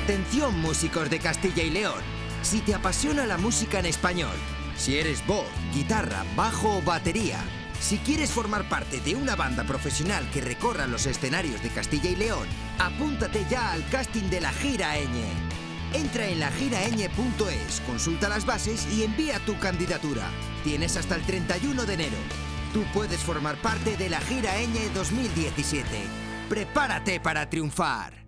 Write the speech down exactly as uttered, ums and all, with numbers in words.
Atención, músicos de Castilla y León. Si te apasiona la música en español, si eres voz, guitarra, bajo o batería, si quieres formar parte de una banda profesional que recorra los escenarios de Castilla y León, apúntate ya al casting de la Gira Eñe. Entra en la gira eñe punto es, consulta las bases y envía tu candidatura. Tienes hasta el treinta y uno de enero. Tú puedes formar parte de la Gira Eñe dos mil diecisiete. ¡Prepárate para triunfar!